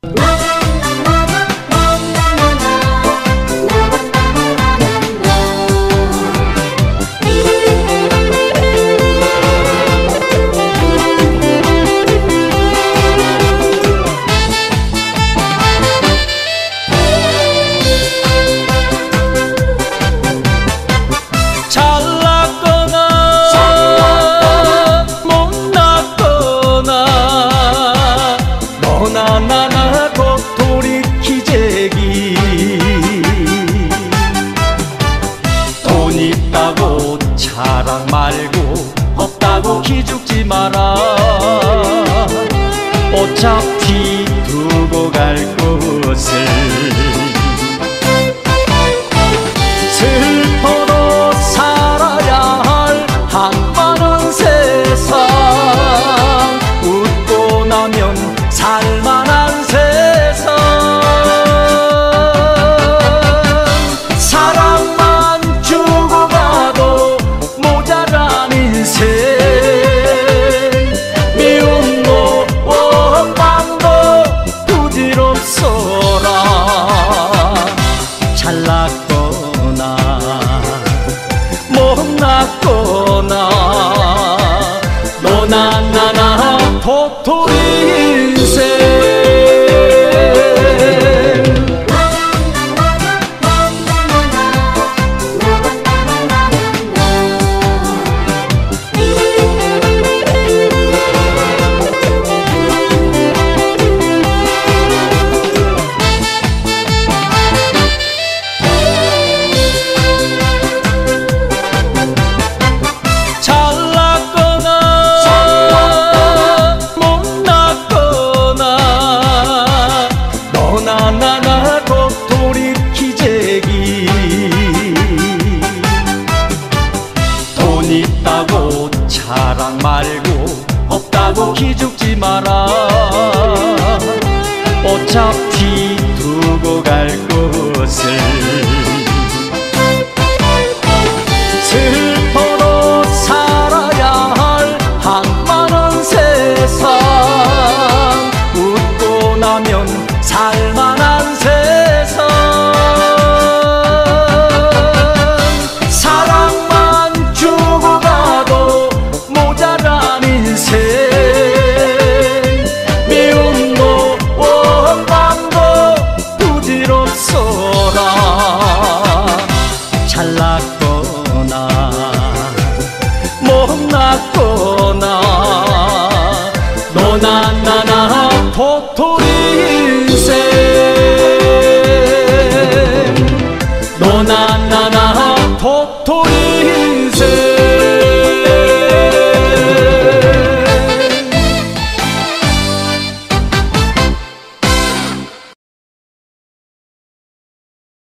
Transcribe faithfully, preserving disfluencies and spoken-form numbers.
나나나 도토리 기재기 돈 있다고 자랑 말고 없다고 기죽지 마라. 어차피 두고 갈 곳을 슬퍼도 살아야 할 한많은 세상 웃고 나면 살만한 세상 사랑만 주고 가도 모자란 인생 미움도 원망도 부질없어라. 잘났거나 못났거나 너나 나나 도토리 인생. 나나 도토리 기재기 돈 있다고 자랑 말고 없다고 기죽지 마라. 어차피 두고 갈 곳을 슬퍼도 살아야 할 한많은 세상 웃고 나면 살